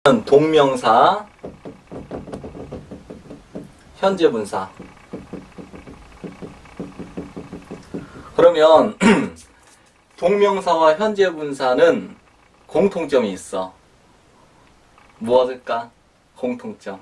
동명사, 현재 분사. 그러면 동명사와 현재 분사는 공통점이 있어. 무엇일까? 공통점.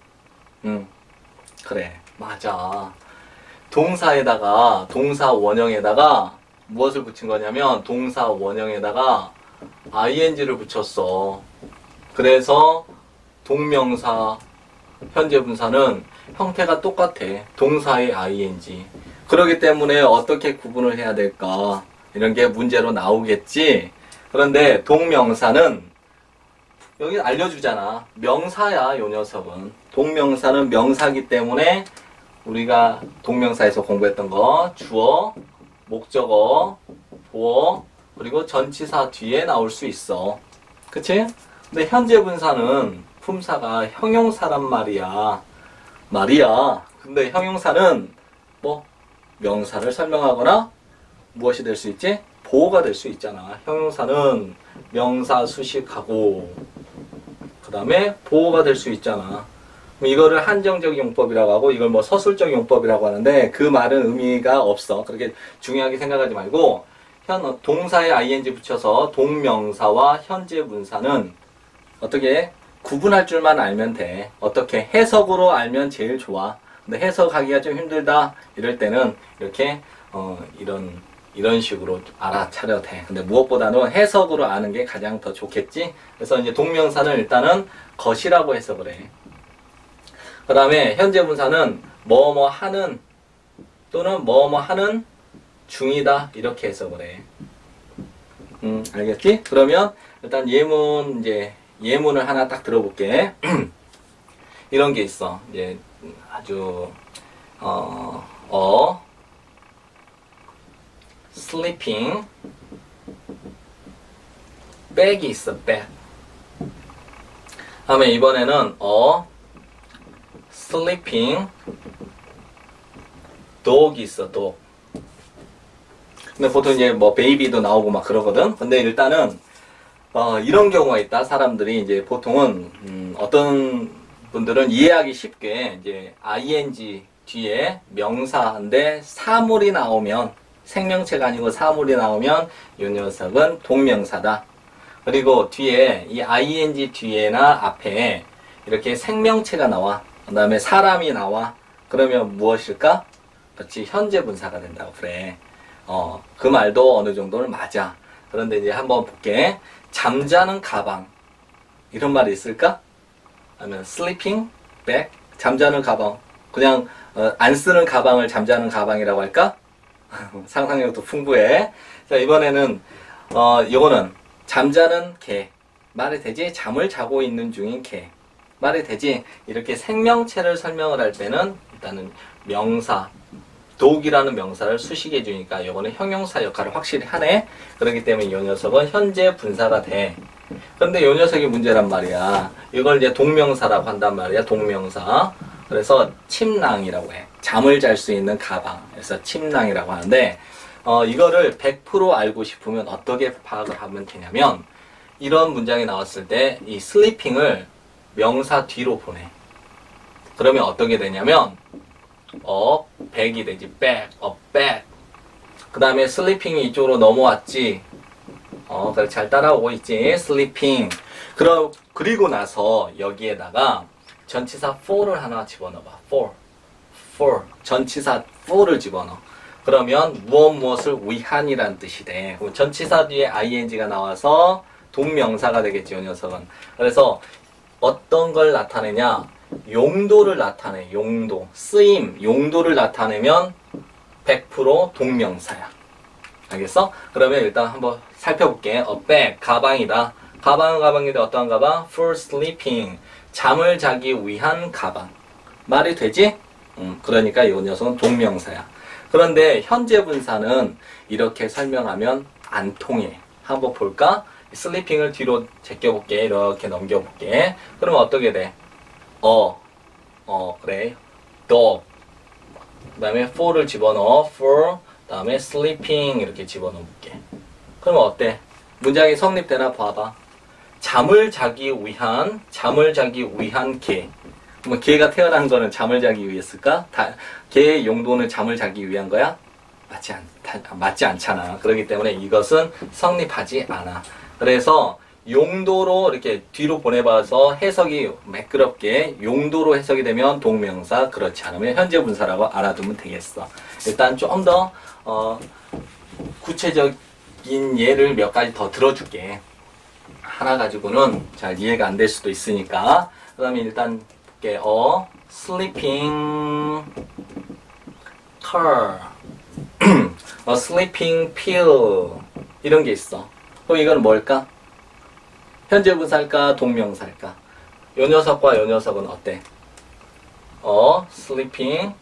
그래, 맞아. 동사에다가, 동사 원형에다가 무엇을 붙인 거냐면 동사 원형에다가 ing를 붙였어. 그래서 동명사, 현재 분사는 형태가 똑같아. 동사의 ing. 그렇기 때문에 어떻게 구분을 해야 될까? 이런 게 문제로 나오겠지. 그런데 동명사는 여기 알려주잖아. 명사야, 요 녀석은. 동명사는 명사기 때문에 우리가 동명사에서 공부했던 거 주어, 목적어, 보어, 그리고 전치사 뒤에 나올 수 있어. 그치? 근데 현재 분사는 품사가 형용사란 말이야. 근데 형용사는 뭐 명사를 설명하거나 무엇이 될 수 있지? 보어가 될 수 있잖아. 형용사는 명사 수식하고 그 다음에 보어가 될 수 있잖아. 이거를 한정적 용법이라고 하고 이걸 뭐 서술적 용법이라고 하는데 그 말은 의미가 없어. 그렇게 중요하게 생각하지 말고 동사에 ing 붙여서 동명사와 현재 분사는 어떻게 구분할 줄만 알면 돼. 어떻게 해석으로 알면 제일 좋아. 근데 해석하기가 좀 힘들다 이럴 때는 이렇게 이런 식으로 알아차려도 돼. 근데 무엇보다는 해석으로 아는 게 가장 더 좋겠지. 그래서 이제 동명사는 일단은 것이라고 해석을 해. 그 다음에 현재 분사는 뭐뭐 하는 또는 뭐뭐 하는 중이다 이렇게 해석을 해. 알겠지? 그러면 일단 예문을 하나 딱 들어볼게. 이런 게 있어. 이제 아주 sleeping bag이 있어. bag. 다음에 이번에는 sleeping dog이 있어. dog. 근데 보통 이제 뭐 베이비도 나오고 막 그러거든. 근데 일단은 이런 경우가 있다. 사람들이 이제 보통은 어떤 분들은 이해하기 쉽게 이제 ing 뒤에 명사인데 사물이 나오면 생명체가 아니고 사물이 나오면 이 녀석은 동명사다. 그리고 뒤에 이 ing 뒤에나 앞에 이렇게 생명체가 나와. 그 다음에 사람이 나와. 그러면 무엇일까? 그렇지, 현재 분사가 된다고 그래. 그 말도 어느 정도는 맞아. 그런데 이제 한번 볼게. 잠자는 가방. 이런 말이 있을까? 아니면 sleeping bag. 잠자는 가방. 그냥 안 쓰는 가방을 잠자는 가방이라고 할까? 상상력도 풍부해. 자, 이번에는 이거는 잠자는 개. 말이 되지? 잠을 자고 있는 중인 개. 말이 되지? 이렇게 생명체를 설명을 할 때는 일단은 명사 dog이라는 명사를 수식해 주니까 이거는 형용사 역할을 확실히 하네. 그렇기 때문에 이 녀석은 현재 분사가 돼. 그런데 이 녀석이 문제란 말이야. 이걸 이제 동명사라고 한단 말이야. 동명사. 그래서 침낭이라고 해. 잠을 잘 수 있는 가방. 그래서 침낭이라고 하는데 이거를 100% 알고 싶으면 어떻게 파악을 하면 되냐면 이런 문장이 나왔을 때 이 슬리핑을 명사 뒤로 보내. 그러면 어떻게 되냐면 백이 되지. 백, 백. 그 다음에 슬리핑이 이쪽으로 넘어왔지. 그래, 잘 따라오고 있지. 슬리핑. 그리고 나서 여기에다가 전치사 for를 하나 집어넣어봐. for. 전치사 for를 집어넣어. 그러면 무엇을 위한이란 뜻이 돼. 그럼 전치사 뒤에 ing가 나와서 동명사가 되겠지, 이 녀석은. 그래서 어떤 걸 나타내냐? 용도를 나타내. 용도. 쓰임. 용도를 나타내면 100% 동명사야. 알겠어? 그러면 일단 한번 살펴볼게. bag. 가방이다. 가방은 가방인데 어떠한 가방? for sleeping. 잠을 자기 위한 가방. 말이 되지? 그러니까 이 녀석은 동명사야. 그런데 현재 분사는 이렇게 설명하면 안 통해. 한번 볼까? 슬리핑을 뒤로 제껴볼게. 이렇게 넘겨볼게. 그러면 어떻게 돼? 그래. dog. 그 다음에 for를 집어넣어. for. 그 다음에 sleeping 이렇게 집어넣어볼게. 그러면 어때? 문장이 성립되나 봐봐. 잠을 자기 위한 개. 뭐 개가 태어난 거는 잠을 자기 위해서일까? 개의 용도는 잠을 자기 위한 거야? 맞지 않잖아. 그렇기 때문에 이것은 성립하지 않아. 그래서 용도로 이렇게 뒤로 보내봐서 해석이 매끄럽게 용도로 해석이 되면 동명사, 그렇지 않으면 현재 분사라고 알아두면 되겠어. 일단 좀 더 구체적인 예를 몇 가지 더 들어줄게. 하나 가지고는 잘 이해가 안 될 수도 있으니까. 그 다음에 일단 볼게. sleeping car, sleeping pill 이런 게 있어. 그럼 이건 뭘까? 현재 분사일까? 동명사일까? 요 녀석과 요 녀석은 어때? sleeping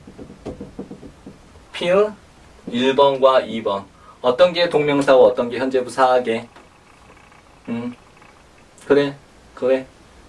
pill 1번과 2번 어떤 게 동명사고 어떤 게 현재 분사하게? 그래 그래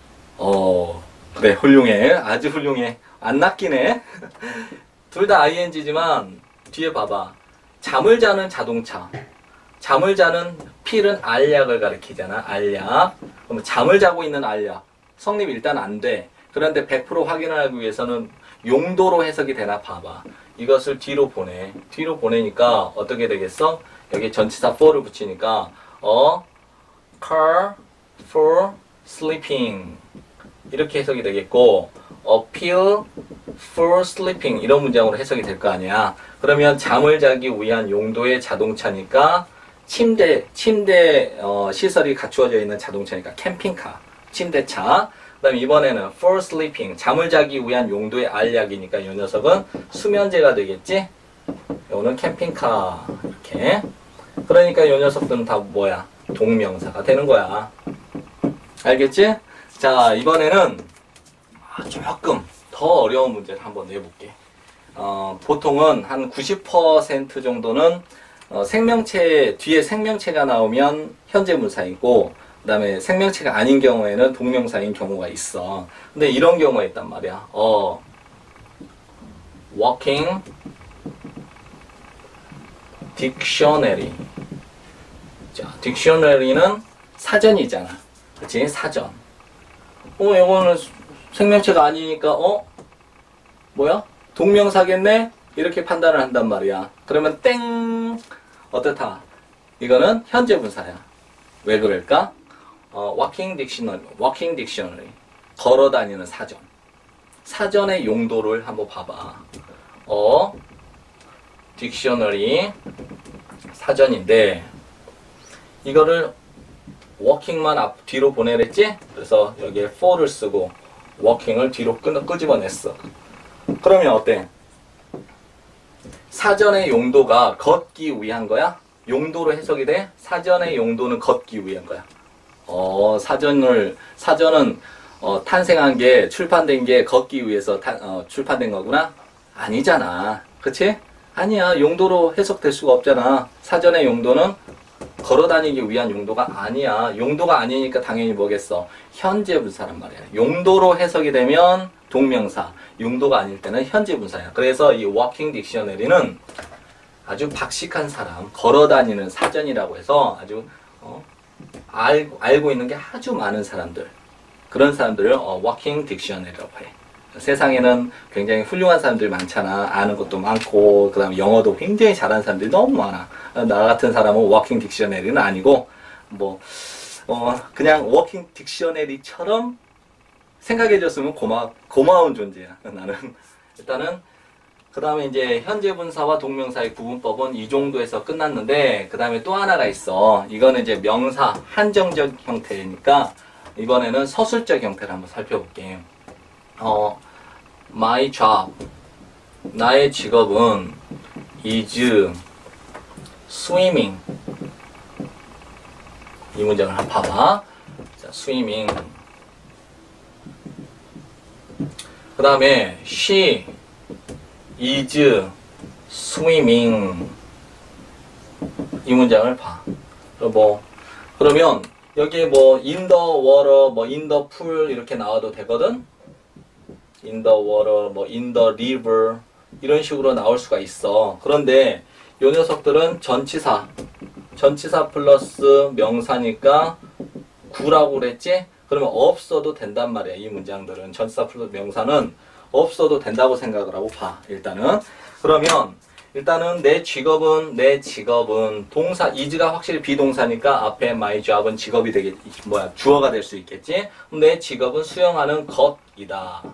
훌륭해. 아주 훌륭해. 안 낚이네. 둘 다 ing지만 뒤에 봐봐. 잠을 자는 자동차, 잠을 자는 필은 알약을 가리키잖아. 알약. 그럼 잠을 자고 있는 알약 성립 일단 안 돼. 그런데 100% 확인하기 위해서는 용도로 해석이 되나 봐봐. 이것을 뒤로 보내. 뒤로 보내니까 어떻게 되겠어? 여기 전치사 for를 붙이니까 car for sleeping 이렇게 해석이 되겠고 a pill for sleeping 이런 문장으로 해석이 될 거 아니야. 그러면 잠을 자기 위한 용도의 자동차니까 침대 시설이 갖추어져 있는 자동차니까 캠핑카, 침대차. 그 다음에 이번에는 for sleeping 잠을 자기 위한 용도의 알약이니까 이 녀석은 수면제가 되겠지. 이거는 캠핑카 이렇게. 그러니까 이 녀석들은 다 뭐야? 동명사가 되는 거야. 알겠지? 자, 이번에는 조금 더 어려운 문제를 한번 내볼게. 보통은 한 90% 정도는 생명체 뒤에 생명체가 나오면 현재 분사이고, 그 다음에 생명체가 아닌 경우에는 동명사인 경우가 있어. 근데 이런 경우가 있단 말이야. walking dictionary. 자, 딕셔너리는 사전이잖아. 그치? 사전. 이거는 생명체가 아니니까, 뭐야? 동명사겠네? 이렇게 판단을 한단 말이야. 그러면 땡! 어떻다? 이거는 현재 분사야. 왜 그럴까? walking dictionary. 걸어 다니는 사전. 사전의 용도를 한번 봐봐. dictionary. 사전인데, 이거를 walking만 뒤로 보내랬지? 그래서 여기에 for를 쓰고 walking을 뒤로 끄집어냈어. 그러면 어때? 사전의 용도가 걷기 위한 거야? 용도로 해석이 돼? 사전의 용도는 걷기 위한 거야. 사전은 탄생한 게 출판된 게 걷기 위해서 출판된 거구나? 아니잖아. 그치? 아니야. 용도로 해석될 수가 없잖아. 사전의 용도는 걸어다니기 위한 용도가 아니야. 용도가 아니니까 당연히 뭐겠어? 현재 분사란 말이야. 용도로 해석이 되면 동명사, 용도가 아닐 때는 현재 분사야. 그래서 이 walking dictionary는 아주 박식한 사람, 걸어다니는 사전이라고 해서 아주 알고 있는 게 아주 많은 사람들, 그런 사람들을 walking dictionary라고 해. 세상에는 굉장히 훌륭한 사람들이 많잖아. 아는 것도 많고, 그 다음에 영어도 굉장히 잘하는 사람들이 너무 많아. 나 같은 사람은 워킹 딕셔너리는 아니고, 그냥 워킹 딕셔너리처럼 생각해줬으면 고마운 존재야. 나는. 일단은, 그 다음에 이제 현재 분사와 동명사의 구분법은 이 정도에서 끝났는데, 그 다음에 또 하나가 있어. 이거는 이제 명사, 한정적 형태니까, 이번에는 서술적 형태를 한번 살펴볼게. my job, 나의 직업은 is swimming. 이 문장을 한번 봐봐. 자, swimming. 그 다음에 she is swimming. 이 문장을 봐. 그러면 여기에 in the water, in the pool 이렇게 나와도 되거든? in the water, in the river 이런 식으로 나올 수가 있어. 그런데 요 녀석들은 전치사 플러스 명사니까 구라고 그랬지? 그러면 없어도 된단 말이야. 이 문장들은 전치사 플러스 명사는 없어도 된다고 생각을 하고 봐. 일단은 그러면 일단은 내 직업은 동사 is가 확실히 비동사니까 앞에 my job은 직업이 되겠 주어가 될 수 있겠지. 내 직업은 수영하는 것이다.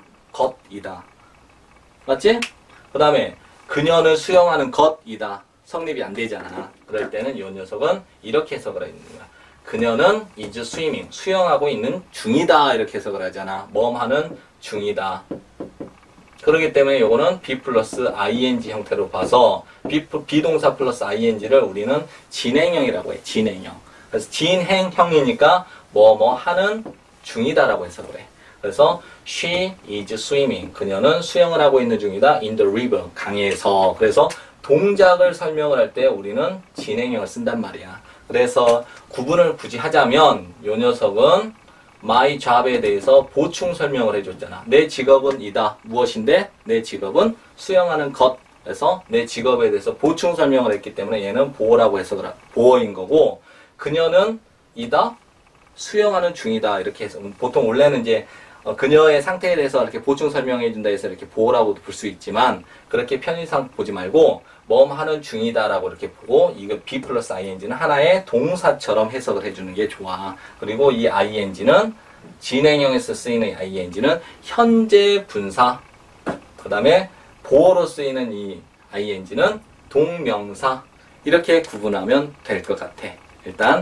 맞지? 그 다음에 그녀는 수영하는 것이다. 성립이 안 되잖아. 그럴 때는 이 녀석은 이렇게 해석을 하는 거야. 그녀는 is swimming, 수영하고 있는 중이다. 이렇게 해석을 하잖아. 하는 중이다. 그렇기 때문에 요거는 be 플러스 ing 형태로 봐서 비동사 플러스 ing를 우리는 진행형이라고 해. 진행형. 그래서 진행형이니까 하는 중이다라고 해석을 해. 그래서 she is swimming. 그녀는 수영을 하고 있는 중이다. in the river. 강에서. 그래서 동작을 설명을 할 때 우리는 진행형을 쓴단 말이야. 그래서 구분을 굳이 하자면 요 녀석은 my job에 대해서 보충 설명을 해줬잖아. 내 직업은 이다. 무엇인데? 내 직업은 수영하는 것. 그래서 내 직업에 대해서 보충 설명을 했기 때문에 얘는 보어라고 해석을 보어인 거고, 그녀는 이다. 수영하는 중이다. 이렇게 해서 보통 원래는 이제 그녀의 상태에 대해서 이렇게 보충 설명해 준다 해서 이렇게 보어라고도 볼 수 있지만 그렇게 편의상 보지 말고 하는 중이다라고 이렇게 보고 이거 be 플러스 ing는 하나의 동사처럼 해석을 해주는 게 좋아. 그리고 이 ing는 진행형에서 쓰이는 ing는 현재 분사, 그 다음에 보어로 쓰이는 이 ing는 동명사, 이렇게 구분하면 될 것 같아. 일단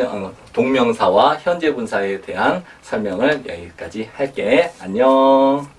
동명사와 현재 분사에 대한 설명을 여기까지 할게. 안녕.